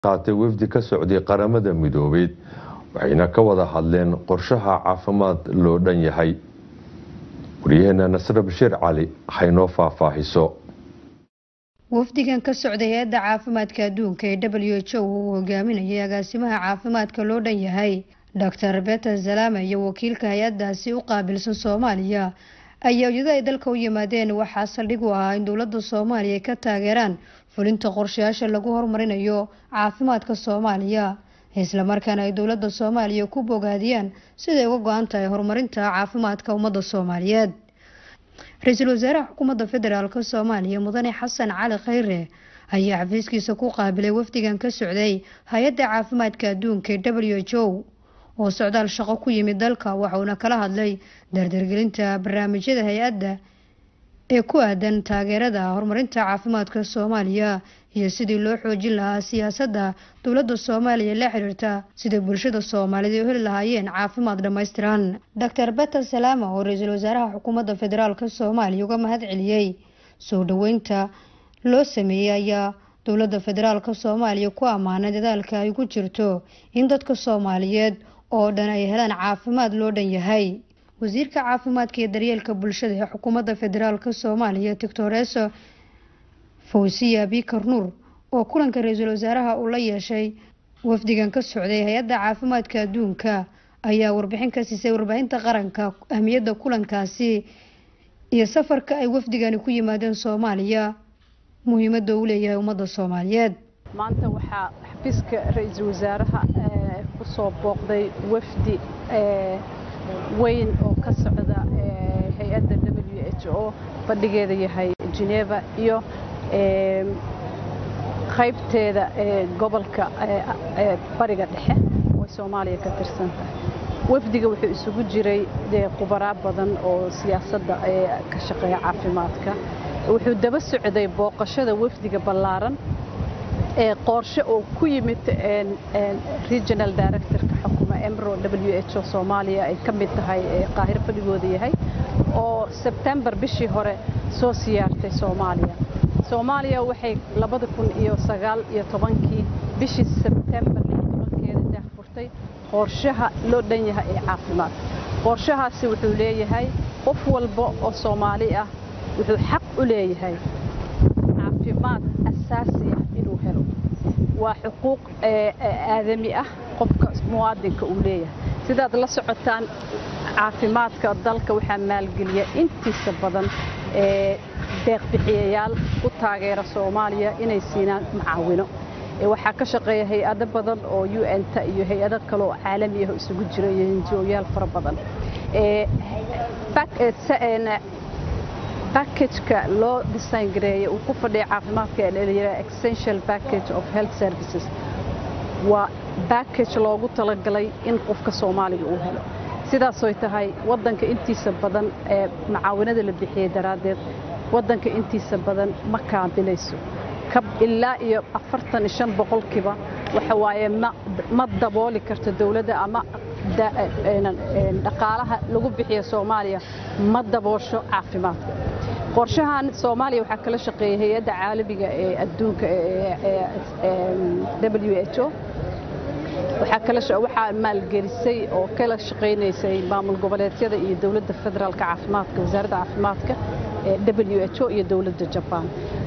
qaatay wafdi ka socday qaramada midoobeed waxayna ka wada hadleen qorshaha caafimaad loo dhan yahay. wariyaheenna Nasra Bashiir Cali haynoo faahfaahiso. wafdigan ka socday hay'adda caafimaadka adduunka ee WHO uu hogaaminayay agaasimaha caafimaadka loo dhan yahay Dr. Peter Salama iyo wakiilka hay'addaasi u qaabilsan Soomaaliya ayaa ujeedada ay dalka u yimaadeen waxaa saldhig u ahaa in dowladda Soomaaliya ka taageeraan fulinta qorshayaasha lagu horumarinayo caafimaadka Soomaaliya isla markaana ay dowladda Soomaaliya ku bogaadiyaan sida ay uga go'an tahay horumarinta caafimaadka ummadda Soomaaliyeed. Ra'iisul Wasaaraha Xukuumadda Federaalka Soomaaliya Mudane Xasan Cali Khayre ayaa xafiiskiisa ku qaabilay wafdigan ka socday hay'adda caafimaadka adduunka ee WHO oo socdaal shaqo ku yimid dalka waxaana kala hadlay dardargelinta barnaamijyada hay'adda ee ku aadan taageerada horumarinta caafimaadka Soomaaliya iyo sidii loo xoojin lahaa siyaasadda dowladda Soomaaliya la xiriirta sida bulshada Soomaaliyeed u heli lahaayeen caafimaad dhammaystiran. Dr. Peter Salama oo ra'iisul wasaaraha xukuumadda federaalka Soomaaliya uga mahadceliyay soo dhaweynta loo sameeyay ayaa dowladda federaalka Soomaaliya ku ammaanay dadaalka ay ku jirto in dadka Soomaaliyeed oo dhan ay helaan caafimaad loo dhan yahay. wasiirka caafimaadka iyo daryeelka bulshada ee xukuumadda federaalka Soomaaliya Dr. Fawziya Bikar Nuur oo kulanka ra'iisul wasaaraha uu la yeeshay wafdigan ka socday hay'adda caafimaadka adduunka ayaa warbixin ka siisay warbaahinta qaranka ahmiyadda kulankaasi iyo safarka ay wafdigani ku yimaadeen Soomaaliya muhiimadda uu leeyahay ummadda Soomaaliyeed. maanta waxaa xafiiska ra'iisul wasaaraha ku soo booqday wafdi weyn oo ka socda hay'adda WHO fadhigeeda yahay Geneva iyo qaybteeda gobolka bariga dhexe oo Soomaaliya ka tirsan tahay. wafdiga wuxuu isugu jiray khubaro badan oo siyaasadda ka shaqeeya caafimaadka. wuxuu daba socday booqashada wafdiga ballaaran qorshe oo ku yimid regional director-ka xukuma Emro WHO Soomaaliya ay ka mid tahay qaahir fadhigooda yahay oo September bishii hore soo siyaartay Soomaaliya waxay 2019 bishii September 10keeda daahfurtay qorshaha loo dhan yahay ee caafimaad. qorshahaasi wuxuu leeyahay qof walba oo Soomaali ah wuxuu xaq u leeyahay caafimaad asaasi ah inuu helo. waa xuquuq aadami ah qofka muwaadinka uu leeyahay. sidaad la socotaan caafimaadka dalka waxaa maalgeliya intiisa badan deeq bixiyayaal ku taageera Soomaaliya inay siinaan macaawino. waxaa ka shaqeeya hay'ado badan oo UN-ta iyo hay'ado kale oo caalami ah isugu jira iyo NGO-yaal fara badan. package-ka loo design gareeyay uu ku fadhiyo caafimaadka ee la yiraahdo Essential Package of Health Services waa package loogu talagalay in qofka Soomaaliga uu helo. sidaas oo tahay wadanka intiisa badan ee macaawinada la bixiyay daraadeed wadanka intiisa badan ma kaabilayso kab ilaa iyo 45% waxa waaye ma dabooli karto dawladda ama dhaqaalaha lagu bixiyo Soomaaliya ma daboosho caafimaadka. qorshahan Soomaaliya waxa kala shaqeeyay hay'adda caalamiga ee adduunka WHO waxaa maalgelisay oo kala shaqeynaysay maamul goboleedyada iyo dawladda federaalka caafimaadka wasaaradda caafimaadka WHO iyo dawladda Japan.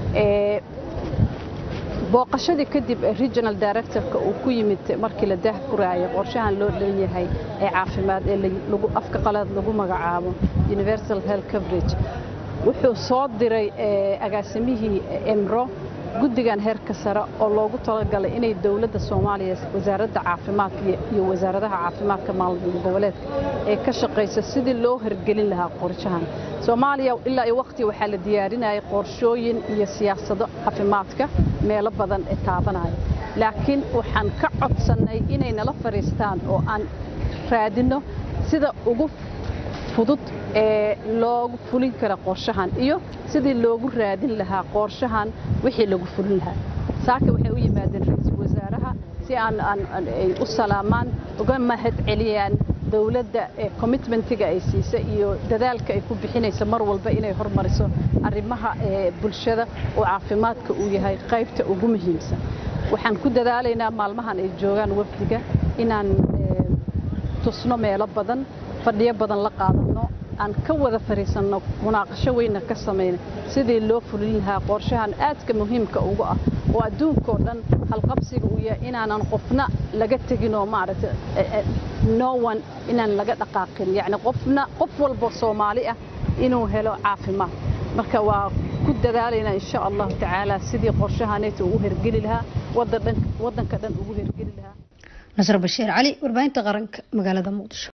booqashadii kadib regional director-ka uu ku yimid markii la daahfurayay qorshahan loo dhan yahay ee caafimaad ee lagu afka qalaad lagu magacaabo Universal Health Coverage wuxuu soo diray agaasimihii Emro guddigan heerka sare oo loogu talagalay inay dawladda Soomaaliya wasaaradda caafimaadka iyo wasaaradaha caafimaadka maamul goboleedka ee ka shaqeysa sidii loo hirgelin lahaa qorshahan. Soomaaliya ilaa iyo waqti waxaa la diyaarinayay qorshooyin iyo siyaasado caafimaadka meelo badan ee taabanaya. laakiin waxaan ka codsanay inay nala fariistaan oo aan raadino sida ugu fudud ee loogu fulin karo qorshahan iyo sidii loogu raadin lahaa qorshahan wixii lagu fulin lahaa. saaka waxay u yimaadeen ra'iisul wasaaraha si aan u salaamaan uga mahad celiyaan dawladda commitmentiga ay siisay iyo dadaalka ay ku bixinayso mar walba inay hormariso arrimaha bulshada oo caafimaadka uu yahay qaybta ugu muhiimsan. waxaan ku dadaalaynaa maalmahan ay joogaan wafdiga inaan tusno meelo badan fadhiyo badan la qaadano aan ka wada fariisanno munaaqasho weyn ka sameeyno sidii loo fulin lahaa qorshahan aadka muhiimka ugu ah oo adduunka oo dhan halqabsiga u yahay inaanan qofna laga tagin oo maaragtay no one inaan laga dhaqaaqin yani qof walba Soomaali ah inuu helo caafimaad marka waa ku dadaalayna insha Allah taala sidii qorshahaneetu ugu hirgeli lahaa wadanka dhan ugu hirgeli lahaa Nasr Bashiir Cali warbaahinta qaranka magaalada Muqdisho